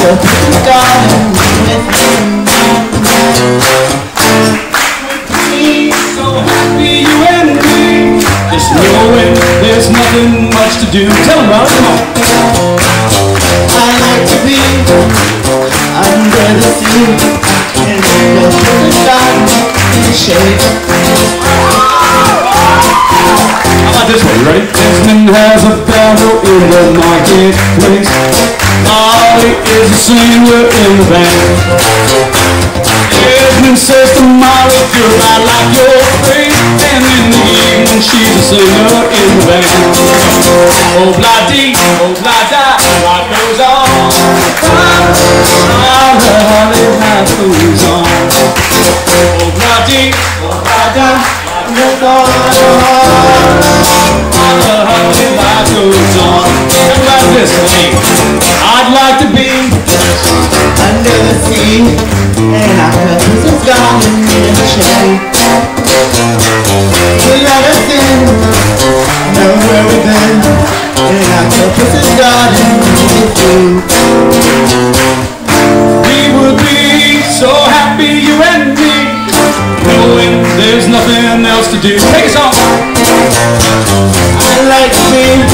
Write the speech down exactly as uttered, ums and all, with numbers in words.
could garden with you. So happy you and me, just knowing there's nothing much to do. Tell them, Ron, come on. I like to be under the sea in the garden in the shade. How about this one? You ready? Desmond has a barrel in the marketplace. Molly is a singer in the band. Desmond says to Molly, girl, I like your face. And in the evening, she's a singer in the band. Oh, blah-dee, oh, blah-da, life goes on. Holly, life goes on. Oh, blah-dee, oh, blah-da, life goes on. Holly, life goes on. How about this, hey? I'd like to be under the sea in our Christmas garden in the shade. So let us in, know where we've been, in our Christmas garden with you. We would be so happy, you and me, knowing there's nothing else to do. Take us off. I like to be